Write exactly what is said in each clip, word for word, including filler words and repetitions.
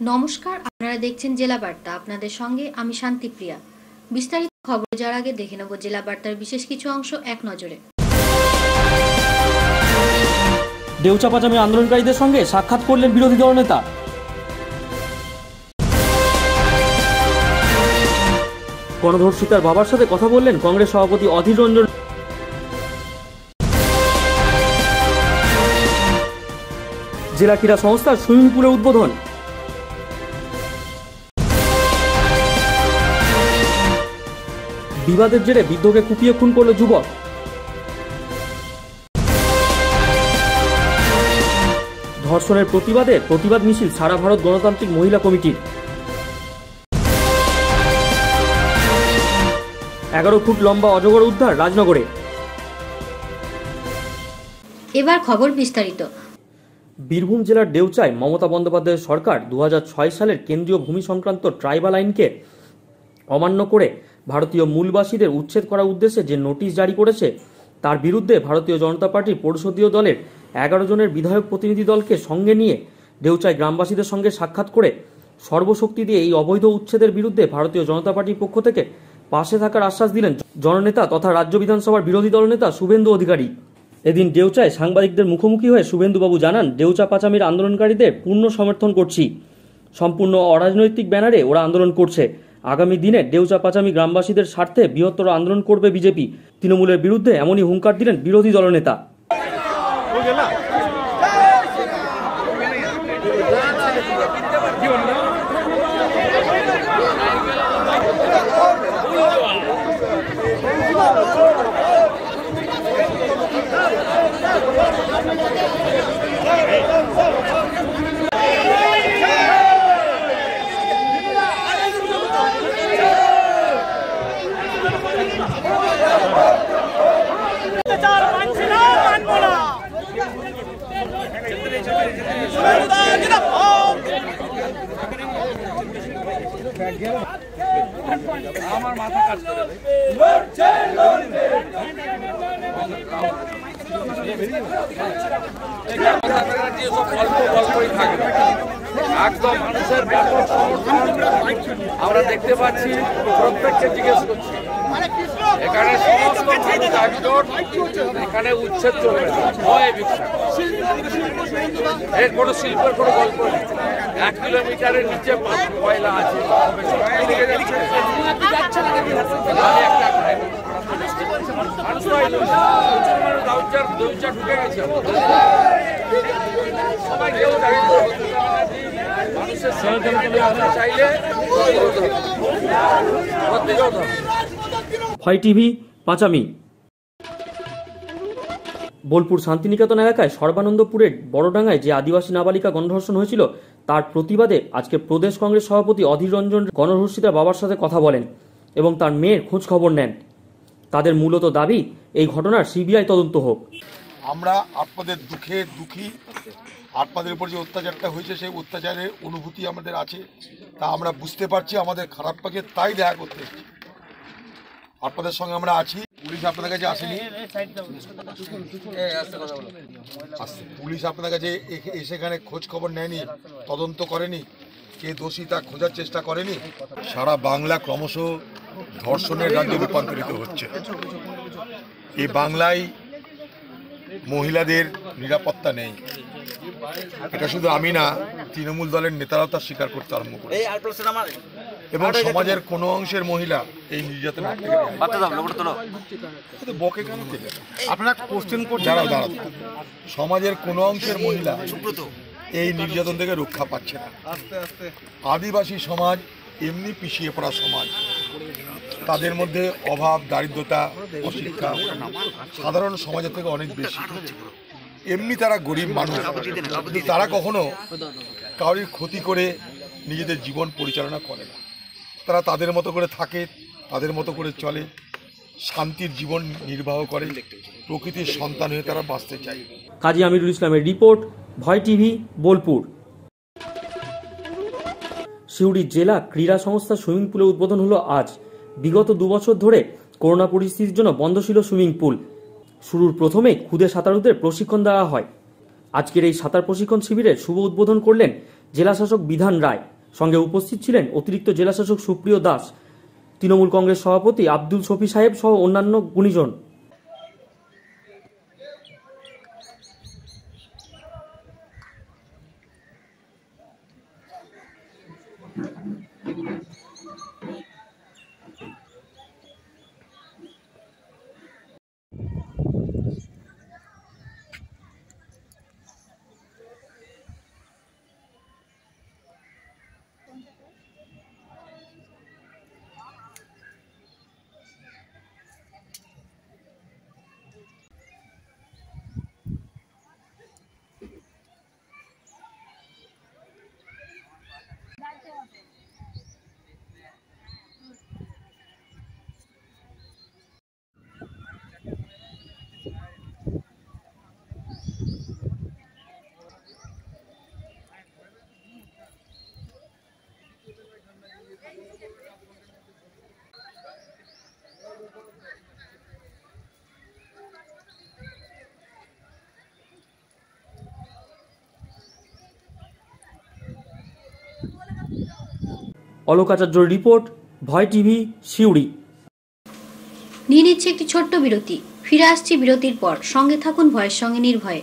নমস্কার, আপনারা দেখছেন জেলা বার্তা। আপনাদের সঙ্গে আমি শান্তিপ্রিয়া। বিস্তারিত খবর যাওয়ার আগে দেখে নেব জেলা বার্তার বিশেষ কিছু অংশ এক নজরে। দেউচাপাচামি আন্দোলনকারীদের সঙ্গে সাক্ষাৎ করলেন বিরোধী দলনেতা। গণধর্ষিতার বাবার সাথে কথা বললেন কংগ্রেস সভাপতি অধীর রঞ্জন। জেলা ক্রীড়া সংস্থার সুইমিং পুলের উদ্বোধন। বিবাদের জেরে বৃদ্ধকে কুপিয়ে খুন করল যুবক। ধর্ষণের প্রতিবাদে প্রতিবাদ মিছিল সারা ভারত গণতান্ত্রিক মহিলা কমিটির। এগারো ফুট লম্বা অজগর উদ্ধার রাজনগরে। এবার খবর বিস্তারিত। বীরভূম জেলার দেউচায় মমতা বন্দ্যোপাধ্যায়ের সরকার দু হাজার ছয় সালের কেন্দ্রীয় ভূমি সংক্রান্ত ট্রাইবাল আইনকে অমান্য করে ভারতীয় মূলবাসীদের উচ্ছেদ করার উদ্দেশ্যে যে নোটিশ জারি করেছে তার বিরুদ্ধে ভারতীয় জনতা পার্টির পরিষদীয় দলের এগারো জনের বিধায়ক প্রতিনিধি দলকে সঙ্গে নিয়ে দেউচায় গ্রামবাসীদের সঙ্গে সাক্ষাৎ করে সর্বশক্তি দিয়ে এই অবৈধ উচ্ছেদের বিরুদ্ধে ভারতীয় জনতা পার্টির পক্ষ থেকে পাশে থাকার আশ্বাস দিলেন জননেতা তথা রাজ্য বিধানসভার বিরোধী দলনেতা শুভেন্দু অধিকারী। এদিন দেউচায় সাংবাদিকদের মুখোমুখি হয়ে শুভেন্দুবাবু জানান, দেউচা পাচামির আন্দোলনকারীদের পূর্ণ সমর্থন করছি। সম্পূর্ণ অরাজনৈতিক ব্যানারে ওরা আন্দোলন করছে। আগামী দিনে দেউচা পাচামি গ্রামবাসীদের স্বার্থে বৃহত্তর আন্দোলন করবে বিজেপি। তৃণমূলের বিরুদ্ধে এমনই হুঙ্কার দিলেন বিরোধী দলনেতা। আমার মাথা কাজ করে একদম মানুষের ব্যাপক সমর্থন আমরা দেখতে পাচ্ছি। প্রত্যেককে জিজ্ঞেস করছি, এখানে সমস্ত মানুষ একজোট, এখানে উচ্ছেদ চলবে না, ভয় বিক্ষোভ। এর কোনো শিল্পের কোনো গল্প নেই। এক কিলোমিটারের নিচে কয়লা আছে, ঢুকে গেছে। সবাই কেউ মানুষের চাইলে ভয় টিভি পাচামি। বোলপুর শান্তিনিকেতন এলাকায় সর্বানন্দপুরের বড়ডাঙ্গায় যে আদিবাসী নাবালিকা গণধর্ষণ হয়েছিল তার প্রতিবাদে আজকে প্রদেশ কংগ্রেস সভাপতি অধীর রঞ্জন গণধর্ষিতার বাবার সাথে কথা বলেন এবং তার মেয়ের খোঁজ খবর নেন। তাদের মূলত দাবি এই ঘটনার সিবিআই তদন্ত হোক। আমরা আপনাদের দুঃখে দুঃখী, আপনাদের উপর যে অত্যাচারটা হয়েছে সেই অত্যাচারের অনুভূতি আমাদের আছে, তা আমরা বুঝতে পারছি। আমাদের খারাপ পাকে তাই দেখা করতে এসেছি, আপনাদের সঙ্গে আমরা আছি। পুলিশ আপনাদের কাছে আসেনি, পুলিশ আপনাদের কাছে এসেখানে খোঁজ খবর নেয়নি, তদন্ত করেনি, কে দোষী তা খোঁজার চেষ্টা করেনি। সারা বাংলা ক্রমশ ধর্ষণের রাজ্যে রূপান্তরিত হচ্ছে। এই বাংলায় মহিলাদের নিরাপত্তা নেই। এটা শুধু আমি না, তৃণমূল দলের নেতারাও তা স্বীকার করতে আরম্ভ করে, এবং সমাজের কোনো অংশের মহিলা এই নির্যাতন সমাজের কোনো অংশের মহিলা এই নির্যাতন থেকে রক্ষা পাচ্ছে না। আদিবাসী সমাজ এমনি পিছিয়ে পড়া সমাজ, তাদের মধ্যে অভাব, দারিদ্রতা, অশিক্ষা সাধারণ সমাজের থেকে অনেক বেশি। এমনি তারা গরিব মানুষ, কিন্তু তারা কখনো কারোর ক্ষতি করে নিজেদের জীবন পরিচালনা করে না। তারা তাদের মতো করে থাকে, তাদের মতো করে চলে, শান্তির জীবন নির্বাহ করে, প্রকৃতির সন্তান হয়ে তারা বাঁচতে চায়। কাজী আমিরুল ইসলামের রিপোর্ট, ভয় টিভি, বোলপুর। সিউড়ি জেলা ক্রীড়া সংস্থা সুইমিং পুলের উদ্বোধন হলো আজ। বিগত দুবছর ধরে করোনা পরিস্থিতির জন্য বন্ধ ছিল সুইমিং পুল। শুরুর প্রথমে খুদে সাঁতারুদের প্রশিক্ষণ দেওয়া হয়। আজকের এই সাঁতার প্রশিক্ষণ শিবিরের শুভ উদ্বোধন করলেন জেলা শাসক বিধান রায়। সঙ্গে উপস্থিত ছিলেন অতিরিক্ত জেলাশাসক সুপ্রিয় দাস, তৃণমূল কংগ্রেস সভাপতি আব্দুল শফি সাহেব সহ অন্যান্য গুণীজন। অলোকাচার্যর রিপোর্ট, ভয় টিভি, সিউড়ি। নিয়ে নিচ্ছে একটি ছোট্ট বিরতি, ফিরে আসছি বিরতির পর। সঙ্গে থাকুন ভয়ের সঙ্গে নির্ভয়ে।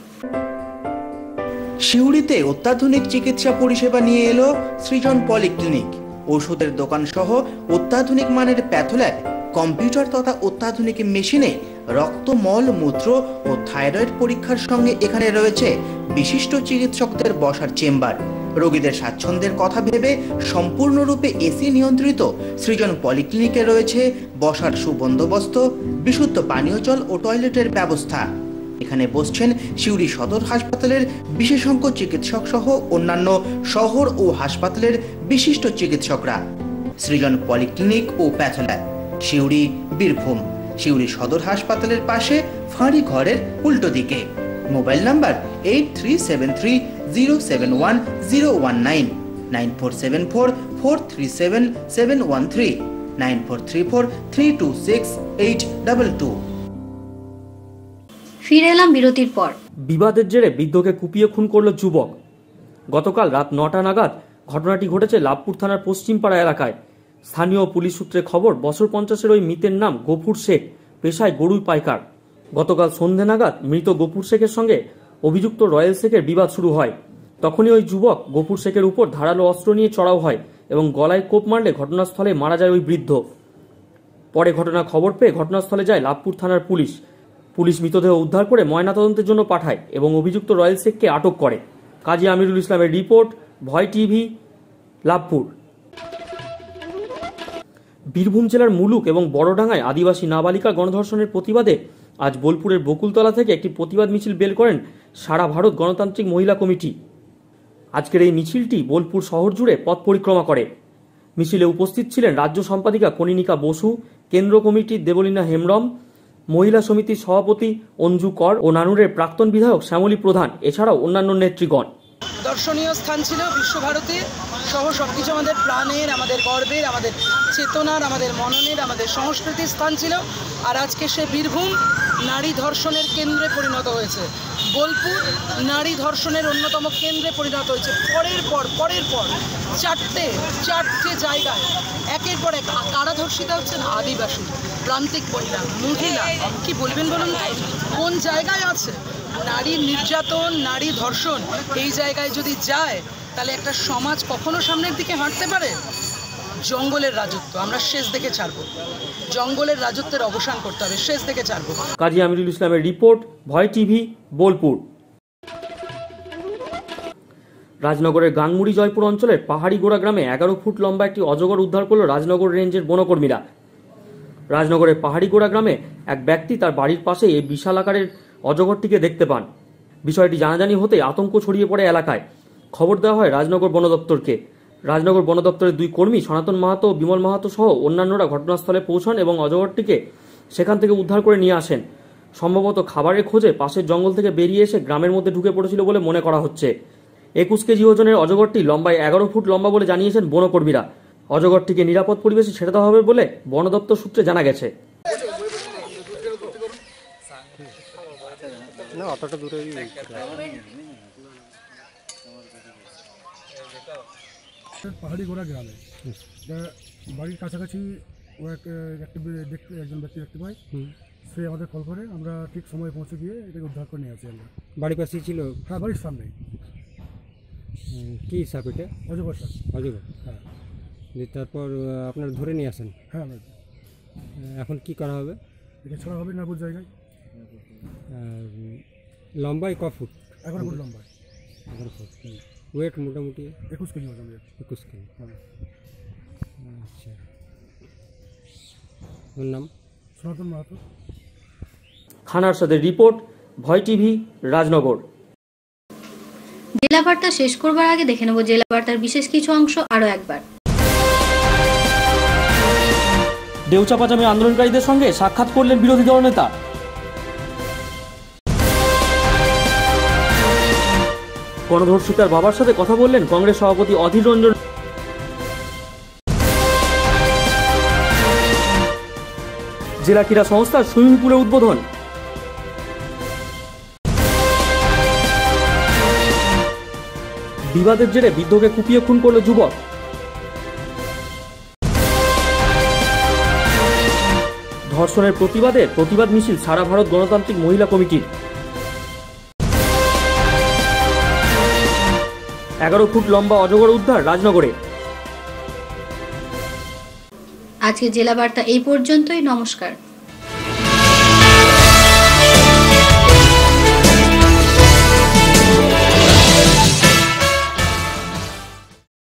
সিউড়িতে অত্যাধুনিক চিকিৎসা পরিষেবা নিয়ে এলো সৃজন পলিক্লিনিক। ওষুধের দোকান সহ অত্যাধুনিক মানের প্যাথোল্যাব, কম্পিউটার তথা অত্যাধুনিক মেশিনে রক্ত, মল, মূত্র ও থাইরয়েড পরীক্ষার সঙ্গে এখানে রয়েছে বিশিষ্ট চিকিৎসকদের বসার চেম্বার। রোগীদের স্বাচ্ছন্দ্যের কথা ভেবে সম্পূর্ণরূপে এসি নিয়ন্ত্রিত সৃজন পলিক্লিনিকে রয়েছে বসার সুবন্দোবস্ত, বিশুদ্ধ পানীয় জল ও টয়লেটের ব্যবস্থা। এখানে বসছেন সিউড়ি সদর হাসপাতালের বিশেষজ্ঞ চিকিৎসক সহ অন্যান্য শহর ও হাসপাতালের বিশিষ্ট চিকিৎসকরা। সৃজন পলিক্লিনিক ও প্যাথোল্যাব, সিউড়ি, বীরভূম। সিউড়ি সদর হাসপাতালের পাশে ফাঁড়ি ঘরের উল্টো দিকে। Mobile number eight three seven three zero seven one zero one nine, nine four seven four four three seven seven one three, nine four three four three two six eight double two. ফিরে এলাম বিরতির পর। বিবাদের জেরে বৃদ্ধকে কুপিয়ে খুন করল যুবক। গতকাল রাত নটা নাগাদ ঘটনাটি ঘটেছে লাভপুর থানার পশ্চিমপাড়া এলাকায়। স্থানীয় পুলিশ সূত্রে খবর, বছর পঞ্চাশের ওই মৃতের নাম গফুর শেখ, পেশায় গরুর পাইকার। গতকাল সন্ধে নাগাদ মৃত গফুর শেখের সঙ্গে অভিযুক্ত রয়েল শেখের বিবাদ শুরু হয়। তখনই ওই যুবক গফুর শেখের উপর ধারালো অস্ত্র নিয়ে চড়াও হয় এবং গলায় কোপ মারলে ঘটনাস্থলে মারা যায় ওই বৃদ্ধ। পরে ঘটনার খবর পেয়ে ঘটনাস্থলে যায় লাভপুর থানার পুলিশ। পুলিশ মৃতদেহ উদ্ধার করে ময়নাতদন্তের জন্য পাঠায় এবং অভিযুক্ত রয়েল শেখকে আটক করে। কাজী আমিরুল ইসলামের রিপোর্ট, ভয় টিভি, লাভপুর। বীরভূম জেলার মুলুক এবং বড়ডাঙ্গায় আদিবাসী নাবালিকা গণধর্ষণের প্রতিবাদে আজ বোলপুরের বকুলতলা থেকে একটি প্রতিবাদ মিছিল বের করেন সারা ভারত গণতান্ত্রিক মহিলা কমিটি। আজকের এই মিছিলটি বোলপুর শহর জুড়ে পথ পরিক্রমা করে। মিছিলে উপস্থিত ছিলেন রাজ্য সম্পাদিকা কনিনিকা বসু, কেন্দ্র কমিটির দেবলীনা হেমব্রম, মহিলা সমিতির সভাপতি অঞ্জু কর ও নানুরের প্রাক্তন বিধায়ক শ্যামলী প্রধান, এছাড়াও অন্যান্য নেতৃগণ। দর্শনীয় স্থান ছিল বিশ্বভারতী সহ সবকিছু আমাদের প্রাণের, আমাদের গর্বের, আমাদের চেতনার, আমাদের মননের, আমাদের সংস্কৃতির স্থান ছিল। আর আজকে সে বীরভূম নারী ধর্ষণের কেন্দ্রে পরিণত হয়েছে। বোলপুর নারী ধর্ষণের অন্যতম কেন্দ্রে পরিণত হয়েছে। পরের পর পরের পর চারটে চারটে জায়গায় একের পর এক কারা ধর্ষিত হচ্ছেন? আদিবাসী, প্রান্তিক মহিলা, মহিলা। কি বলবেন বলুন, কোন জায়গায় আছে নারী নির্যাতন, নারী ধর্ষণ? এই জায়গায় যদি যায় তাহলে একটা সমাজ কখনো সামনের দিকে হাঁটতে পারে? জঙ্গলের রাজত্ব আমরা শেষ দেখে ছাড়বো। জঙ্গলের রাজত্বের অবসান করতে হবে, শেষ দেখে ছাড়বো। কাজী আমিরুল ইসলামের রিপোর্ট, ভয় টিভি, বোলপুর। রাজনগরের গাংমুড়ি জয়পুর অঞ্চলের পাহাড়ি গোড়া গ্রামে এগারো ফুট লম্বা একটি অজগর উদ্ধার করল রাজনগর রেঞ্জের বনকর্মীরা। রাজনগরের পাহাড়ি গোড়া গ্রামে এক ব্যক্তি তার বাড়ির পাশে এই বিশাল আকারের অজগরটিকে দেখতে পান। বিষয়টি জানাজানি হতেই আতঙ্ক ছড়িয়ে পড়ে এলাকায়। খবর দেওয়া হয় রাজনগর বন দপ্তরকে। রাজনগর বন দপ্তরের দুই কর্মী সনাতন মাহাতো ও বিমল মাহাতো সহ অন্যান্যরা ঘটনাস্থলে পৌঁছান এবং অজগরটিকে সেখান থেকে উদ্ধার করে নিয়ে আসেন। সম্ভবত খাবারের খোঁজে পাশের জঙ্গল থেকে বেরিয়ে এসে গ্রামের মধ্যে ঢুকে পড়েছিল বলে মনে করা হচ্ছে। একুশ কেজি ওজনের অজগরটি লম্বায় এগারো ফুট লম্বা বলে জানিয়েছেন বনকর্মীরা। অজগরটিকে নিরাপদ পরিবেশে ছেড়ে দেওয়া হবে বলে বন দপ্তর সূত্রে জানা গেছে। না অতটা দূরে পাহাড়ি ঘোড়া গ্রামে বাড়ির কাছাকাছি ও এক একটি দেখতে একজন ব্যক্তি দেখতে পাই, সে আমাদের কল করে, আমরা ঠিক সময়ে পৌঁছে গিয়ে এটাকে উদ্ধার করে নিয়ে আসি। আমরা বাড়ির পাশেই ছিল? হ্যাঁ, বাড়ির সামনেই। কী সাপ এটা? অজগর সাপ। অজগর, হ্যাঁ। তারপর আপনারা ধরে নিয়ে আসেন? হ্যাঁ, আমরা এখন কি করা হবে? এটা ছড়া হবে নাগুর জায়গায়। লম্বায় ক ফুট? এগারো ফুট লম্বায়। এগারো ফুট। ওয়েট মোটামুটি একুশ কেজি ওজন। একুশ কেজি। হ্যাঁ। আচ্ছা, ওর নাম? সনাতন মাহাতো। খানার সাথে রিপোর্ট, ভয় টিভি, রাজনগর। জেলা বার্তা শেষ করবার আগে দেখে নেব জেলা বার্তার বিশেষ কিছু অংশ আরও একবার। দেউচা পাচামে আন্দোলনকারীদের সঙ্গে সাক্ষাৎ করলেন বিরোধী দলনেতা। গণধর্ষিতার বাবার সাথে কথা বললেন কংগ্রেস সভাপতি অধীর রঞ্জন। জেলা ক্রীড়া সংস্থার সুইমিং পুলের উদ্বোধন। বিবাদের জেরে বৃদ্ধকে কুপিয়ে খুন করল যুবক। ধর্ষণের প্রতিবাদে প্রতিবাদ মিছিল সারা ভারত গণতান্ত্রিক মহিলা কমিটির। এগারো ফুট লম্বা অজগর উদ্ধার রাজনগরে। আজকে জেলা বার্তা এই পর্যন্তই। নমস্কার।